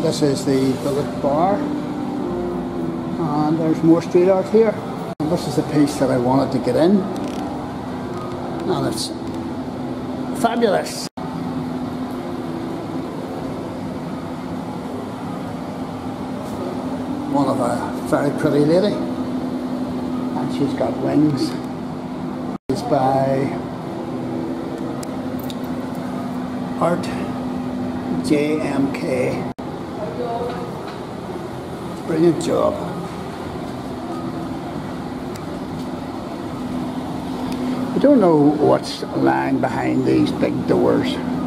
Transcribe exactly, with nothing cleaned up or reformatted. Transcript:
And this is the Bullitt bar. And there's more street art here. And this is the piece that I wanted to get in. And it's fabulous. One of a very pretty lady. And she's got wings. It's by Art J M K. Brilliant job. I don't know what's lying behind these big doors.